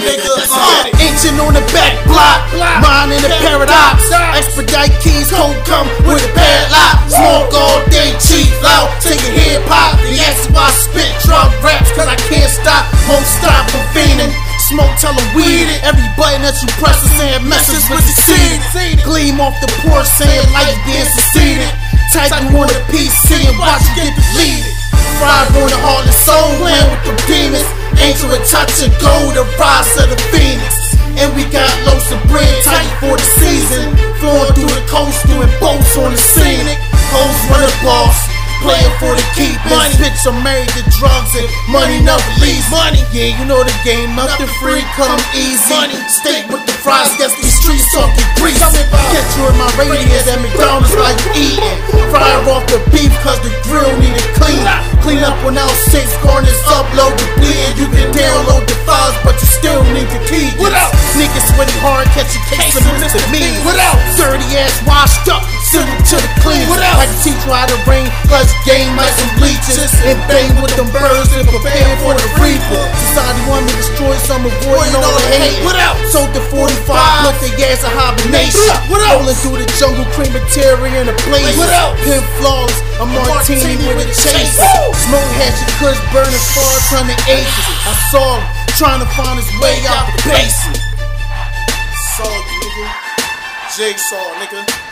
nigga. Ancient on the back block, mine in the paradox. Expedite keys, cold come with a padlock. Smoke all day, cheap, loud, taking hip hop. They ask why I spit drug raps, cause I can't stop, won't stop from fiending. Smoke, tell them weed it. Every button that you press is saying message with the seed. Gleam off the porch saying life being succeeded. Type you on the PC and watch you get deleted. Fried on the heart and soul, playing with the demons. Angel with touch and gold, the rise of the phoenix. And we got loads of bread tight for the season. Flowing through the coast, doing boats on the scenic. Hoes run the boss, playing for the keep. Money, bitch, I'm married to drugs and money never leaves. Money, yeah, you know the game, nothing free, come easy. Money, steak with the fries, guess these streets talking grease. Get you in my radius at McDonald's like you eating. Fry off the beef cause the grill need a clean. Clean up when out 6 corners, upload the bleed. You can download the files, but you still need the key. Niggas sweaty hard, catch a case of misdemeanor. Dirty ass washed up, send them to the clean. Like to teach you how to rain, plus game like some bleachers. And bang with them birds and prepare for the reaper. Society want me to destroy some, avoiding all the hate. Sold the 45, put the ass in hibernation. Rolling through the jungle, crematory in a blaze. Pin flaws, a martini with a chaser. Smoke had your kush burning 400 acres. I saw him trying to find his way out the basement. Saw you, nigga. Jigsaw, nigga.